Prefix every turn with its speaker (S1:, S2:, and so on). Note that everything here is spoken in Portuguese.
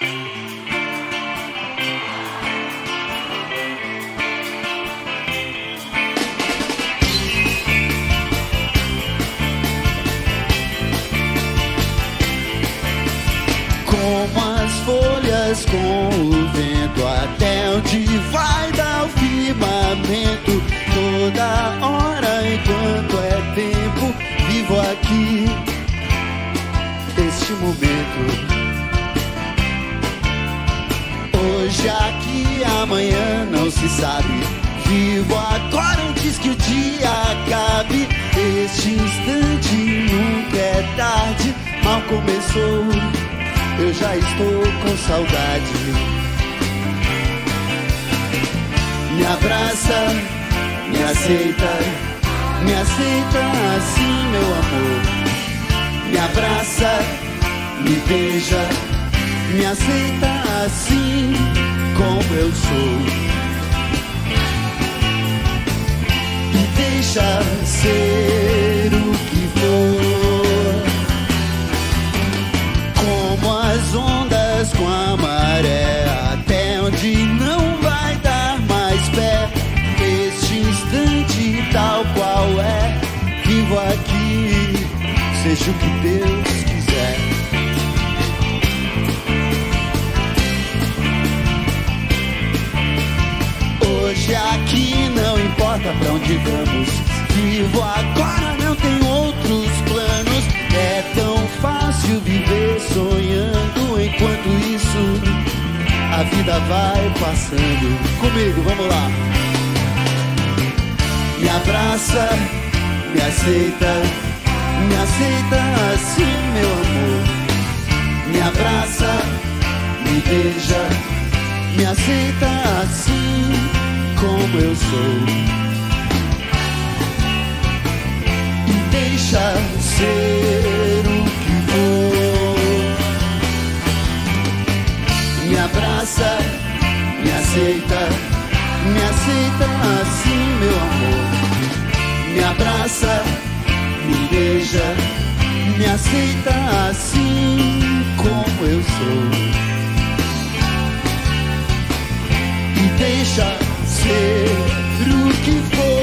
S1: Como as folhas com o vento, até onde vai dar o firmamento. Toda hora enquanto é tempo, vivo aqui este momento. Hoje aqui, amanhã não se sabe. Vivo agora antes que o dia acabe. Este instante nunca é tarde. Mal começou, eu já estou com saudade. Me abraça, me aceita assim, meu amor. Me abraça, me beija, me aceita assim como eu sou. E deixa ser o que for, como as ondas com a maré, até onde não vai dar mais pé. Este instante tal qual é, vivo aqui, seja o que Deus quiser. Hoje aqui não importa pra onde vamos. Vivo agora, não tem outros planos. É tão fácil viver sonhando. Enquanto isso, a vida vai passando. Comigo, vamos lá. Me abraça, me aceita assim, meu amor. Me abraça, me beija, me aceita assim como eu sou. E deixa ser o que for. Me abraça, me aceita assim, meu amor. Me abraça, me beija, me aceita assim como eu sou. E deixa ser o que for.